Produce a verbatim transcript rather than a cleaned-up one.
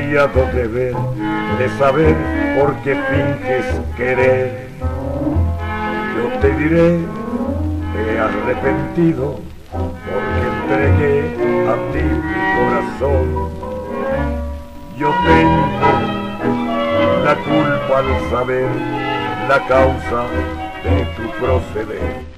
desconfiado de ver, de saber por qué finges querer. Yo te diré, te he arrepentido, porque entregué a ti mi corazón. Yo tengo la culpa al saber la causa de tu proceder.